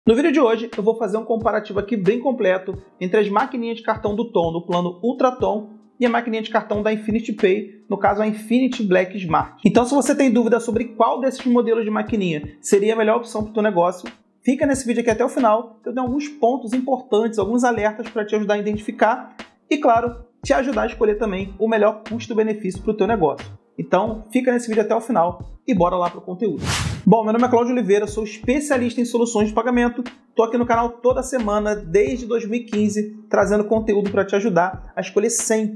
No vídeo de hoje eu vou fazer um comparativo aqui bem completo entre as maquininhas de cartão do Tom no plano Ultratom e a maquininha de cartão da Infinity Pay, no caso a Infinity Black Smart. Então se você tem dúvida sobre qual desses modelos de maquininha seria a melhor opção para o teu negócio, fica nesse vídeo aqui até o final, que eu tenho alguns pontos importantes, alguns alertas para te ajudar a identificar e, claro, te ajudar a escolher também o melhor custo-benefício para o teu negócio. Então fica nesse vídeo até o final e bora lá para o conteúdo. Bom, meu nome é Cláudio Oliveira, sou especialista em soluções de pagamento, estou aqui no canal toda semana desde 2015, trazendo conteúdo para te ajudar a escolher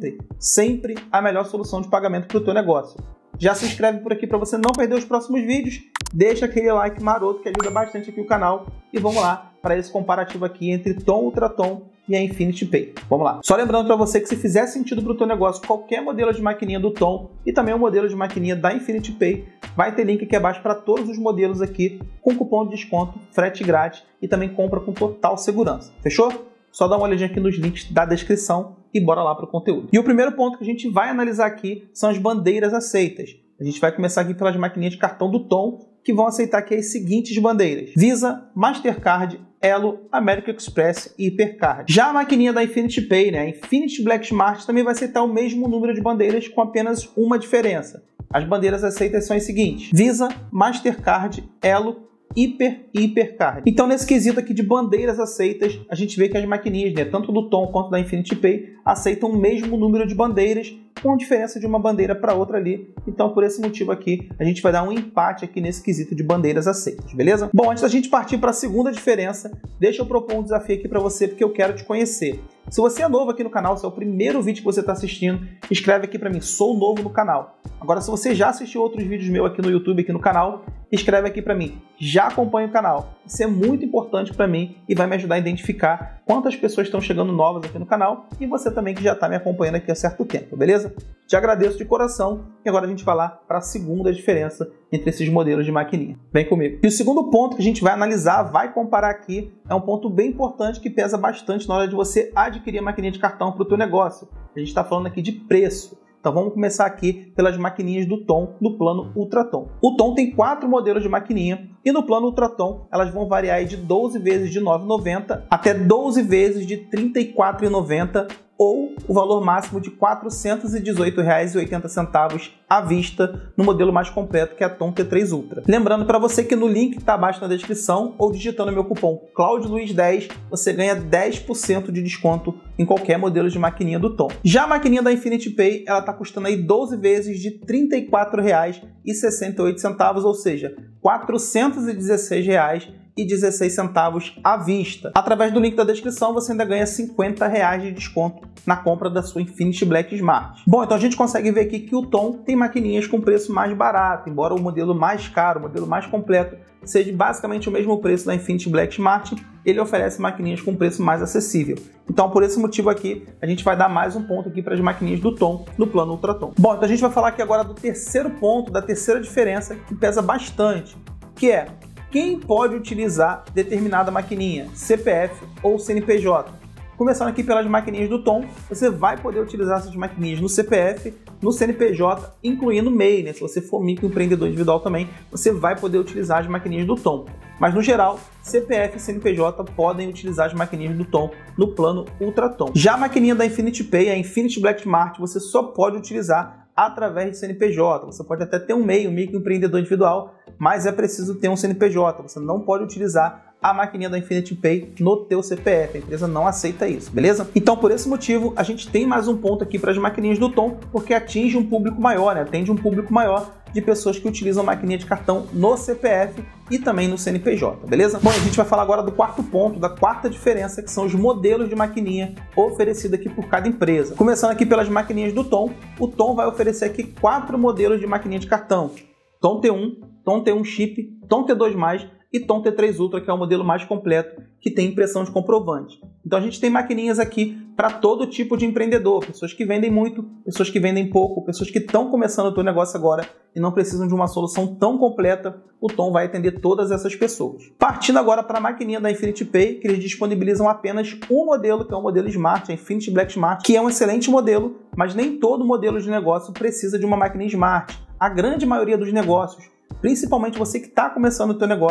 sempre a melhor solução de pagamento para o teu negócio. Já se inscreve por aqui para você não perder os próximos vídeos, deixa aquele like maroto que ajuda bastante aqui o canal e vamos lá para esse comparativo aqui entre Tom Ultratom e a Infinity Pay. Vamos lá. Só lembrando para você que se fizer sentido para o teu negócio qualquer modelo de maquininha do Tom e também o modelo de maquininha da Infinity Pay, vai ter link aqui abaixo para todos os modelos aqui com cupom de desconto, frete grátis e também compra com total segurança. Fechou? Só dá uma olhadinha aqui nos links da descrição e bora lá para o conteúdo. E o primeiro ponto que a gente vai analisar aqui são as bandeiras aceitas. A gente vai começar aqui pelas maquininhas de cartão do Tom, que vão aceitar aqui as seguintes bandeiras: Visa, Mastercard, Elo, American Express e Hipercard. Já a maquininha da Infinity Pay, a Infinity Black Smart, também vai aceitar o mesmo número de bandeiras com apenas uma diferença. As bandeiras aceitas são as seguintes: Visa, Mastercard, Elo, Hiper e Hipercard. Então, nesse quesito aqui de bandeiras aceitas, a gente vê que as maquininhas, tanto do Tom quanto da Infinity Pay, aceitam o mesmo número de bandeiras, com diferença de uma bandeira para outra ali. Então, por esse motivo aqui, a gente vai dar um empate aqui nesse quesito de bandeiras aceitas, beleza? Bom, antes da gente partir para a segunda diferença, deixa eu propor um desafio aqui para você, porque eu quero te conhecer. Se você é novo aqui no canal, se é o primeiro vídeo que você está assistindo, escreve aqui para mim, sou novo no canal. Agora, se você já assistiu outros vídeos meus aqui no YouTube, aqui no canal, escreve aqui para mim, já acompanha o canal. Isso é muito importante para mim e vai me ajudar a identificar quantas pessoas estão chegando novas aqui no canal e você também que já está me acompanhando aqui há certo tempo, beleza? Te agradeço de coração e agora a gente vai lá para a segunda diferença entre esses modelos de maquininha. Vem comigo. E o segundo ponto que a gente vai analisar, vai comparar aqui, é um ponto bem importante que pesa bastante na hora de você adquirir a maquininha de cartão para o teu negócio. A gente está falando aqui de preço. Então vamos começar aqui pelas maquininhas do Tom no plano Ultratom. O Tom tem 4 modelos de maquininha e no plano Ultratom elas vão variar de 12 vezes de R$ 9,90 até 12 vezes de R$ 34,90 ou o valor máximo de R$ 418,80 à vista no modelo mais completo, que é a Tom T3 Ultra. Lembrando para você que no link que está abaixo na descrição ou digitando meu cupom CLAUDIOLUIZ10, você ganha 10% de desconto em qualquer modelo de maquininha do Tom. Já a maquininha da Infinity Pay, ela está custando aí 12 vezes de R$ 34,68, ou seja, R$ 416,16 à vista. Através do link da descrição você ainda ganha R$ 50 de desconto na compra da sua Infinity Black Smart. Bom, então a gente consegue ver aqui que o Tom tem maquininhas com preço mais barato, embora o modelo mais caro, o modelo mais completo, seja basicamente o mesmo preço da Infinity Black Smart, ele oferece maquininhas com preço mais acessível. Então, por esse motivo aqui, a gente vai dar mais um ponto aqui para as maquininhas do Tom no plano Ultratom. Bom, então a gente vai falar aqui agora do terceiro ponto, da terceira diferença, que pesa bastante, que é quem pode utilizar determinada maquininha, CPF ou CNPJ. Começando aqui pelas maquininhas do Tom, você vai poder utilizar essas maquininhas no CPF, no CNPJ, incluindo MEI, Se você for microempreendedor individual também, você vai poder utilizar as maquininhas do Tom. Mas no geral, CPF e CNPJ podem utilizar as maquininhas do Tom no plano Ultratom. Já a maquininha da Infinity Pay, a Infinity Black Smart, você só pode utilizar através de CNPJ. Você pode até ter um MEI, um microempreendedor individual, mas é preciso ter um CNPJ. Você não pode utilizar a maquininha da Infinity Pay no teu CPF. A empresa não aceita isso, beleza? Então, por esse motivo, a gente tem mais um ponto aqui para as maquininhas do Tom, porque atinge um público maior, atende um público maior de pessoas que utilizam maquininha de cartão no CPF e também no CNPJ, beleza? Bom, a gente vai falar agora do quarto ponto, da quarta diferença, que são os modelos de maquininha oferecidos aqui por cada empresa. Começando aqui pelas maquininhas do Tom, o Tom vai oferecer aqui 4 modelos de maquininha de cartão: Tom T1, Tom T1 Chip, Tom T2+, e Tom T3 Ultra, que é o modelo mais completo, que tem impressão de comprovante. Então a gente tem maquininhas aqui para todo tipo de empreendedor, pessoas que vendem muito, pessoas que vendem pouco, pessoas que estão começando o seu negócio agora e não precisam de uma solução tão completa. O Tom vai atender todas essas pessoas. Partindo agora para a maquininha da Infinity Pay, que eles disponibilizam apenas um modelo, que é o modelo Smart, a Infinity Black Smart, que é um excelente modelo, mas nem todo modelo de negócio precisa de uma máquina Smart. A grande maioria dos negócios, principalmente você que está começando o seu negócio,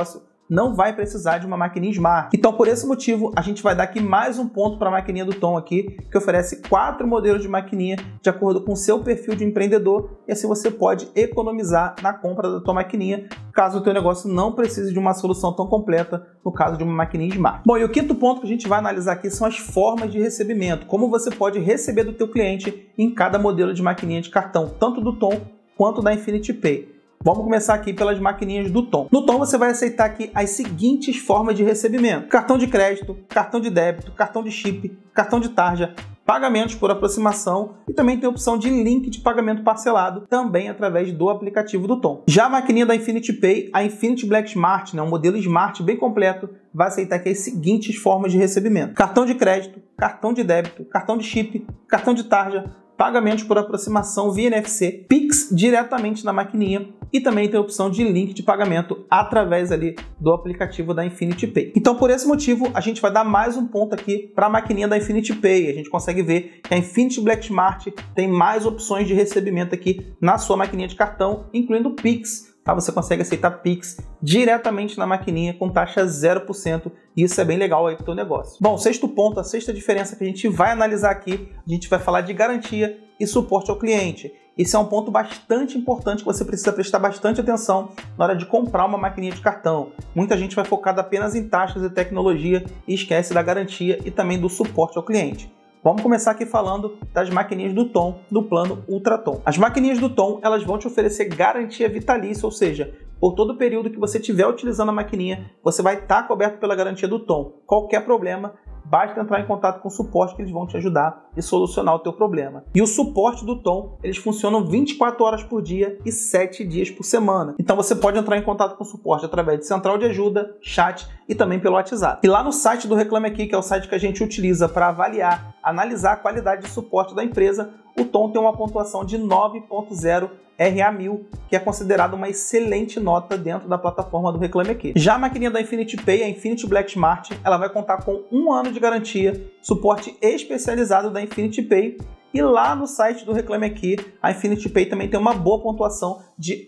não vai precisar de uma maquininha Smart. Então, por esse motivo, a gente vai dar aqui mais um ponto para a maquininha do Tom aqui, que oferece 4 modelos de maquininha de acordo com o seu perfil de empreendedor, e assim você pode economizar na compra da tua maquininha, caso o teu negócio não precise de uma solução tão completa, no caso de uma maquininha Smart. Bom, e o quinto ponto que a gente vai analisar aqui são as formas de recebimento, como você pode receber do teu cliente em cada modelo de maquininha de cartão, tanto do Tom quanto da Infinity Pay. Vamos começar aqui pelas maquininhas do Tom. No Tom você vai aceitar aqui as seguintes formas de recebimento: cartão de crédito, cartão de débito, cartão de chip, cartão de tarja, pagamentos por aproximação e também tem a opção de link de pagamento parcelado também através do aplicativo do Tom. Já a maquininha da Infinity Pay, a Infinity Black Smart, um modelo Smart bem completo, vai aceitar aqui as seguintes formas de recebimento: cartão de crédito, cartão de débito, cartão de chip, cartão de tarja, pagamentos por aproximação via NFC, Pix diretamente na maquininha e também tem a opção de link de pagamento através ali do aplicativo da Infinity Pay. Então, por esse motivo, a gente vai dar mais um ponto aqui para a maquininha da Infinity Pay. A gente consegue ver que a Infinity Black Smart tem mais opções de recebimento aqui na sua maquininha de cartão, incluindo o Pix. Tá? Você consegue aceitar Pix diretamente na maquininha com taxa 0%, e isso é bem legal aí para o teu negócio. Bom, sexto ponto, a sexta diferença que a gente vai analisar aqui, a gente vai falar de garantia e suporte ao cliente. Esse é um ponto bastante importante que você precisa prestar bastante atenção na hora de comprar uma maquininha de cartão. Muita gente vai focada apenas em taxas e tecnologia e esquece da garantia e também do suporte ao cliente. Vamos começar aqui falando das maquininhas do Tom, do plano Ultra Tom. As maquininhas do Tom, elas vão te oferecer garantia vitalícia, ou seja, por todo o período que você estiver utilizando a maquininha, você vai estar coberto pela garantia do Tom. Qualquer problema, basta entrar em contato com o suporte que eles vão te ajudar e solucionar o teu problema. E o suporte do Tom, eles funcionam 24 horas por dia e 7 dias por semana. Então você pode entrar em contato com o suporte através de central de ajuda, chat e também pelo WhatsApp. E lá no site do Reclame Aqui, que é o site que a gente utiliza para avaliar, analisar a qualidade de suporte da empresa, o Tom tem uma pontuação de 9.0 RA1000, que é considerada uma excelente nota dentro da plataforma do Reclame Aqui. Já a maquininha da Infinity Pay, a Infinity Black Smart, ela vai contar com 1 ano de garantia, suporte especializado da Infinity Pay, e lá no site do Reclame Aqui, a Infinity Pay também tem uma boa pontuação de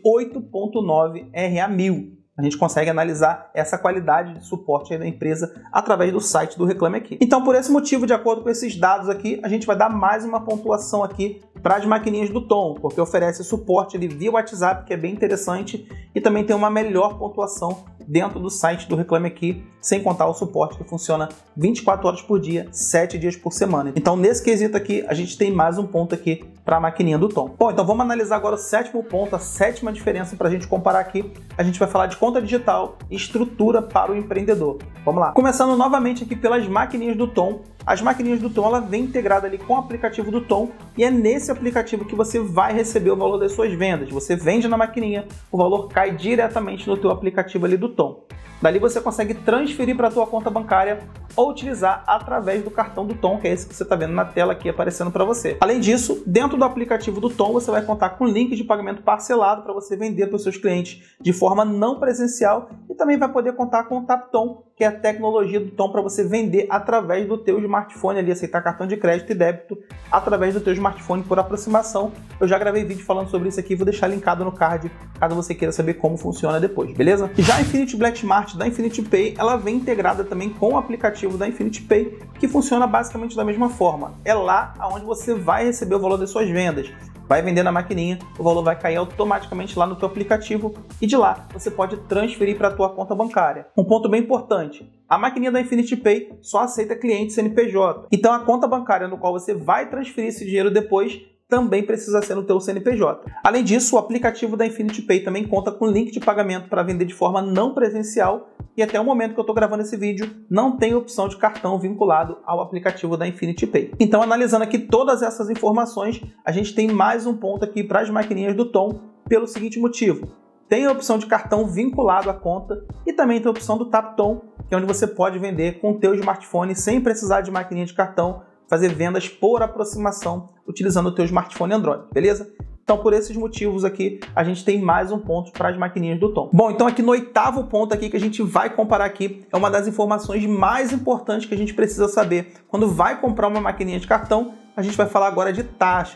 8.9 RA1000. A gente consegue analisar essa qualidade de suporte aí da empresa através do site do Reclame Aqui. Então, por esse motivo, de acordo com esses dados aqui, a gente vai dar mais uma pontuação aqui para as maquininhas do Tom, porque oferece suporte ali via WhatsApp, que é bem interessante, e também tem uma melhor pontuação dentro do site do Reclame Aqui, sem contar o suporte que funciona 24 horas por dia, 7 dias por semana. Então, nesse quesito aqui, a gente tem mais um ponto aqui para a maquininha do Tom. Bom, então vamos analisar agora o sétimo ponto, a sétima diferença para a gente comparar aqui. A gente vai falar de conta digital e estrutura para o empreendedor. Vamos lá. Começando novamente aqui pelas maquininhas do Tom. As maquininhas do Tom, ela vem integrada ali com o aplicativo do Tom, e é nesse aplicativo que você vai receber o valor das suas vendas. Você vende na maquininha, o valor cai diretamente no teu aplicativo ali do Tom. Dali você consegue transferir para a tua conta bancária ou utilizar através do cartão do Tom, que é esse que você está vendo na tela aqui aparecendo para você. Além disso, dentro do aplicativo do Tom, você vai contar com link de pagamento parcelado para você vender para os seus clientes de forma não presencial, e também vai poder contar com o TapTom, que é a tecnologia do Tom para você vender através do teu smartphone ali, aceitar cartão de crédito e débito através do teu smartphone por aproximação. Eu já gravei vídeo falando sobre isso aqui, vou deixar linkado no card, caso você queira saber como funciona depois, beleza? Já a Infinity Black Smart da Infinity Pay, ela vem integrada também com o aplicativo da Infinity Pay, que funciona basicamente da mesma forma. É lá onde você vai receber o valor das suas vendas. Vai vender na maquininha, o valor vai cair automaticamente lá no teu aplicativo, e de lá você pode transferir para a tua conta bancária. Um ponto bem importante: a maquininha da Infinity Pay só aceita cliente CNPJ. Então a conta bancária no qual você vai transferir esse dinheiro depois também precisa ser no teu CNPJ. Além disso, o aplicativo da Infinity Pay também conta com link de pagamento para vender de forma não presencial, e até o momento que eu estou gravando esse vídeo, não tem opção de cartão vinculado ao aplicativo da Infinity Pay. Então, analisando aqui todas essas informações, a gente tem mais um ponto aqui para as maquininhas do Tom, pelo seguinte motivo: tem a opção de cartão vinculado à conta e também tem a opção do TapTom, que é onde você pode vender com o teu smartphone sem precisar de maquininha de cartão, fazer vendas por aproximação utilizando o teu smartphone Android, beleza? Então, por esses motivos aqui, a gente tem mais um ponto para as maquininhas do Tom. Bom, então aqui no oitavo ponto aqui que a gente vai comparar aqui, é uma das informações mais importantes que a gente precisa saber. Quando vai comprar uma maquininha de cartão, a gente vai falar agora de taxas.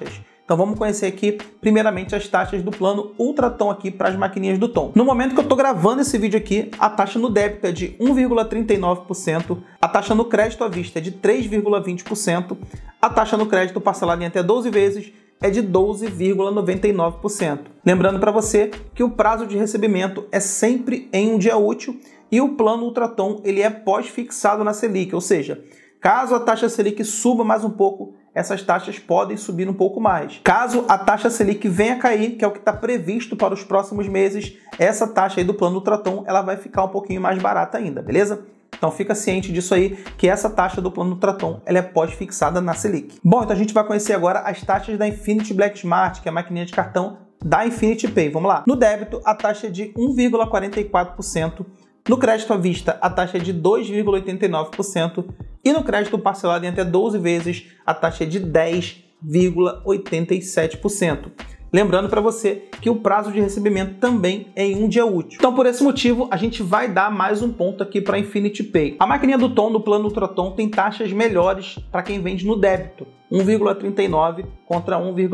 Então vamos conhecer aqui, primeiramente, as taxas do plano Ultratom aqui para as maquininhas do Tom. No momento que eu estou gravando esse vídeo aqui, a taxa no débito é de 1,39%, a taxa no crédito à vista é de 3,20%, a taxa no crédito parcelado em até 12 vezes é de 12,99%. Lembrando para você que o prazo de recebimento é sempre em um dia útil e o plano Ultratom ele é pós-fixado na Selic, ou seja, caso a taxa Selic suba mais um pouco, essas taxas podem subir um pouco mais. Caso a taxa Selic venha a cair, que é o que está previsto para os próximos meses, essa taxa aí do plano Ultratom ela vai ficar um pouquinho mais barata ainda, beleza? Então fica ciente disso aí, que essa taxa do plano Ultratom ela é pós-fixada na Selic. Bom, então a gente vai conhecer agora as taxas da Infinity Black Smart, que é a maquininha de cartão da Infinity Pay. Vamos lá. No débito, a taxa é de 1,44%. No crédito à vista, a taxa é de 2,89%. E no crédito parcelado em até 12 vezes, a taxa é de 10,87%. Lembrando para você que o prazo de recebimento também é em um dia útil. Então, por esse motivo, a gente vai dar mais um ponto aqui para a Infinity Pay. A maquininha do Tom, no plano Ultratom, tem taxas melhores para quem vende no débito, 1,39% contra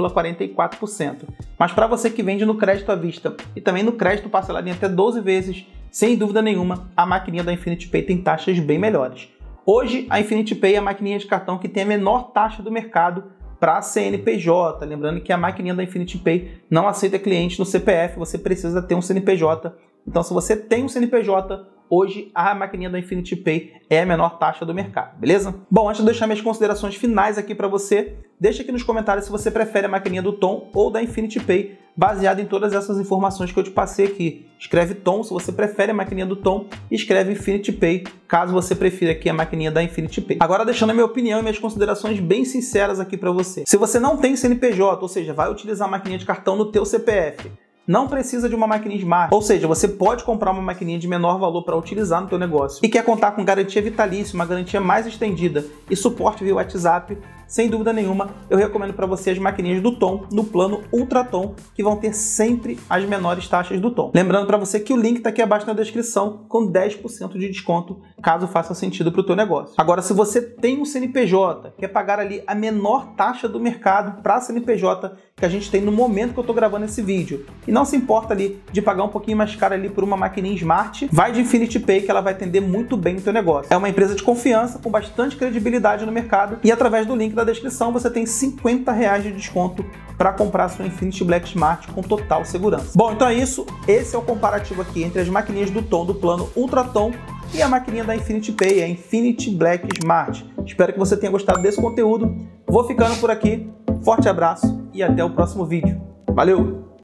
1,44%. Mas para você que vende no crédito à vista e também no crédito parcelado em até 12 vezes, sem dúvida nenhuma, a maquininha da Infinity Pay tem taxas bem melhores. Hoje, a Infinity Pay é a maquininha de cartão que tem a menor taxa do mercado para CNPJ. Lembrando que a maquininha da Infinity Pay não aceita cliente no CPF, você precisa ter um CNPJ. Então, se você tem um CNPJ, hoje a maquininha da Infinity Pay é a menor taxa do mercado, beleza? Bom, antes de deixar minhas considerações finais aqui para você, deixa aqui nos comentários se você prefere a maquininha do Tom ou da Infinity Pay, baseado em todas essas informações que eu te passei aqui. Escreve Tom se você prefere a maquininha do Tom e escreve Infinity Pay caso você prefira aqui a maquininha da Infinity Pay. Agora deixando a minha opinião e minhas considerações bem sinceras aqui para você. Se você não tem CNPJ, ou seja, vai utilizar a maquininha de cartão no teu CPF, não precisa de uma maquininha Smart, ou seja, você pode comprar uma maquininha de menor valor para utilizar no teu negócio e quer contar com garantia vitalícia, uma garantia mais estendida e suporte via WhatsApp, sem dúvida nenhuma, eu recomendo para você as maquininhas do Tom no plano Ultratom, que vão ter sempre as menores taxas do Tom. Lembrando para você que o link está aqui abaixo na descrição com 10% de desconto, caso faça sentido para o teu negócio. Agora, se você tem um CNPJ, quer pagar ali a menor taxa do mercado para CNPJ que a gente tem no momento que eu estou gravando esse vídeo, e não se importa ali de pagar um pouquinho mais caro ali por uma maquininha Smart, vai de Infinity Pay que ela vai atender muito bem o teu negócio. É uma empresa de confiança, com bastante credibilidade no mercado, e através do link da descrição você tem R$50 de desconto para comprar sua Infinity Black Smart com total segurança. Bom, então é isso. Esse é o comparativo aqui entre as maquininhas do Tom do plano Ultratom e a maquininha da Infinity Pay, a Infinity Black Smart. Espero que você tenha gostado desse conteúdo. Vou ficando por aqui. Forte abraço e até o próximo vídeo. Valeu!